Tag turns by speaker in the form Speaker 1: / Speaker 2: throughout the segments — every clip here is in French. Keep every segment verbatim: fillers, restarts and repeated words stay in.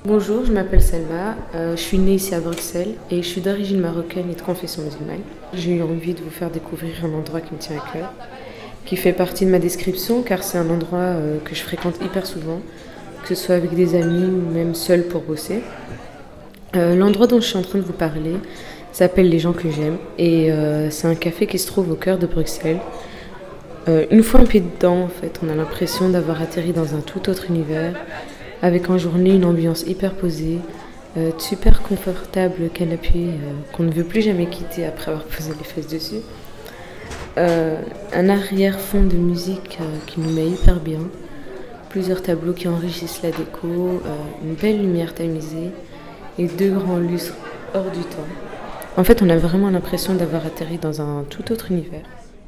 Speaker 1: Bonjour, je m'appelle Selma, euh, je suis née ici à Bruxelles et je suis d'origine marocaine et de confession musulmane. J'ai eu envie de vous faire découvrir un endroit qui me tient à cœur, qui fait partie de ma description car c'est un endroit euh, que je fréquente hyper souvent, que ce soit avec des amis ou même seul pour bosser. Euh, l'endroit dont je suis en train de vous parler s'appelle Les gens que j'aime et euh, c'est un café qui se trouve au cœur de Bruxelles. Euh, une fois un pied dedans, en fait, on a l'impression d'avoir atterri dans un tout autre univers, avec en journée une ambiance hyper posée, euh, de super confortable canapé euh, qu'on ne veut plus jamais quitter après avoir posé les fesses dessus. Euh, un arrière-fond de musique euh, qui nous met hyper bien, plusieurs tableaux qui enrichissent la déco, euh, une belle lumière tamisée et deux grands lustres hors du temps. En fait, on a vraiment l'impression d'avoir atterri dans un tout autre univers.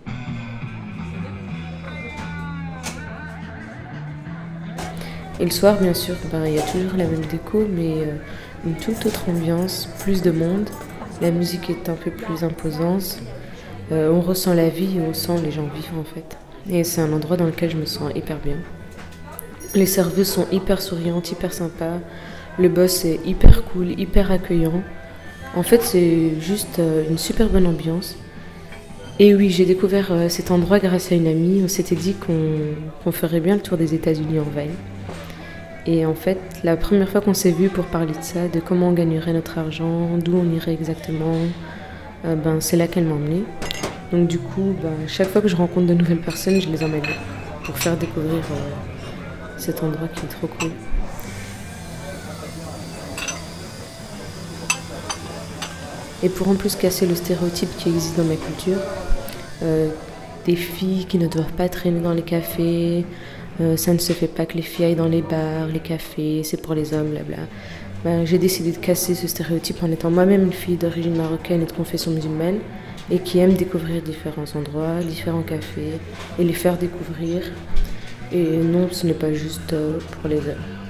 Speaker 1: Et le soir, bien sûr, ben, il y a toujours la même déco, mais euh, une toute autre ambiance, plus de monde. La musique est un peu plus imposante. Euh, on ressent la vie et on sent les gens vivre, en fait. Et c'est un endroit dans lequel je me sens hyper bien. Les serveuses sont hyper souriantes, hyper sympas. Le boss est hyper cool, hyper accueillant. En fait, c'est juste euh, une super bonne ambiance. Et oui, j'ai découvert euh, cet endroit grâce à une amie. On s'était dit qu'on qu'on ferait bien le tour des États-Unis en van. Et en fait, la première fois qu'on s'est vu pour parler de ça, de comment on gagnerait notre argent, d'où on irait exactement, euh, ben, c'est là qu'elle m'a emmenée. Donc du coup, ben, chaque fois que je rencontre de nouvelles personnes, je les emmène pour faire découvrir euh, cet endroit qui est trop cool. Et pour en plus casser le stéréotype qui existe dans ma culture, euh, des filles qui ne doivent pas traîner dans les cafés, Euh, ça ne se fait pas que les filles aillent dans les bars, les cafés, c'est pour les hommes, blabla. Ben, j'ai décidé de casser ce stéréotype en étant moi-même une fille d'origine marocaine et de confession musulmane et qui aime découvrir différents endroits, différents cafés et les faire découvrir. Et non, ce n'est pas juste euh, pour les hommes.